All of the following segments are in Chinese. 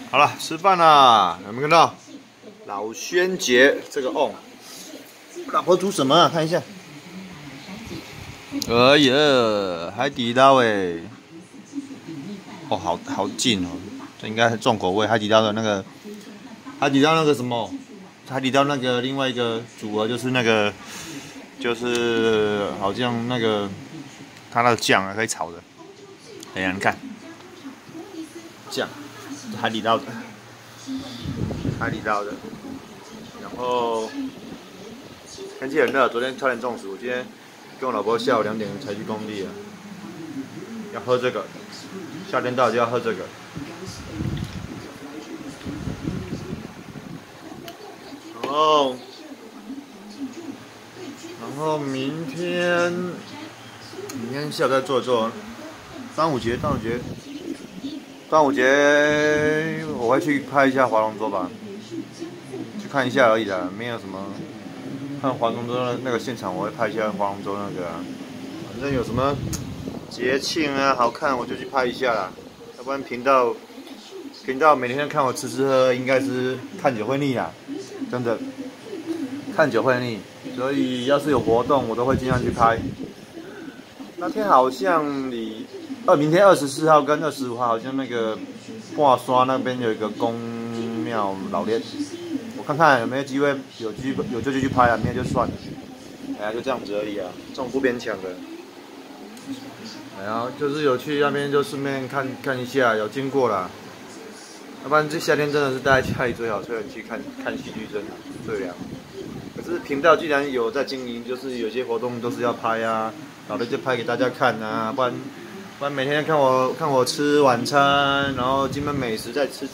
好了，吃饭啦！有没有看到老轩杰这个瓮？老婆煮什么啊？看一下。哎呀，海底捞哎！哦，好近哦，这应该是重口味。海底捞的那个，海底捞那个什么？海底捞那个另外一个组合就是那个，就是好像那个它那个酱啊可以炒的。哎呀，你看，酱，海底捞的。海底捞的，然后天气很热，昨天差点中暑，今天跟我老婆下午2点才去工地啊，要喝这个，夏天到了就要喝这个。然后明天下午再做端午节我会去拍一下划龙舟吧。看一下而已啦，没有什么。看划龙舟那个现场，我会拍一下划龙舟那个啊。反正有什么节庆啊好看，我就去拍一下啦。要不然频道每天看我吃喝，应该是看久会腻啦，真的看久会腻。所以要是有活动，我都会尽量去拍。那天好像明天24号跟25号好像那个挂刷那边有一个公庙老练。我看看有没有机会，有就去拍啊，没有就算了。哎呀，就这样子而已啊，这种不勉强的。哎呀，就是有去那边就顺便看一下，有经过啦。要不然这夏天真的是待在家里最好，吹冷气看戏剧真的最凉。可是频道既然有在经营，就是有些活动都是要拍啊，搞的就拍给大家看啊，不然每天看我吃晚餐，然后金门美食再吃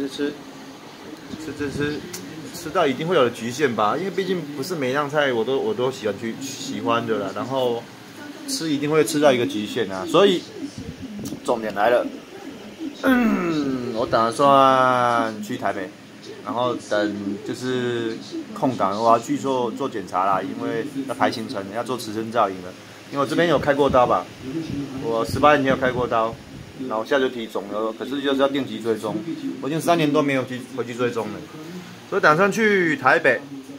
到一定会有的局限吧，因为毕竟不是每样菜我都喜欢的啦，然后吃一定会吃到一个极限啊，所以重点来了，我打算去台北，然后等就是空档我要去做检查啦，因为要排行程，要做磁身造影了，因为我这边有开过刀吧，我18年前有开过刀。然后下就体肿了，可是就是要定期追踪，我已经3年多没有回去追踪了，所以打算去台北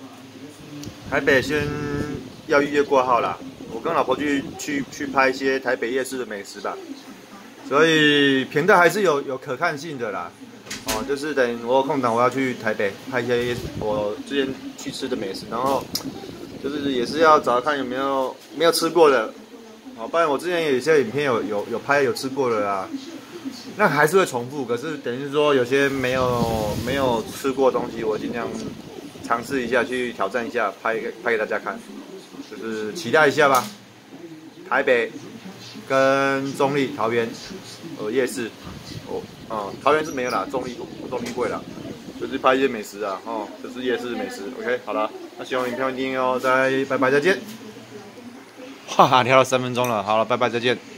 先要预约挂号啦。我跟老婆去拍一些台北夜市的美食吧，所以频道还是有可看性的啦。哦，就是等我有空档，我要去台北拍一些我之前去吃的美食，然后就是也是要找看有没有吃过的。好，不然我之前有一些影片有拍有吃过的啦，那还是会重复。可是等于说有些没有吃过的东西，我尽量尝试一下，去挑战一下，拍给大家看，就是期待一下吧。台北跟中立桃园夜市，桃园是没有啦，中立会啦，就是拍一些美食啊，就是夜市美食。OK， 好了，那希望影片会订阅哦，拜拜再见。哈哈，聊了3分钟了，好了，拜拜，再见。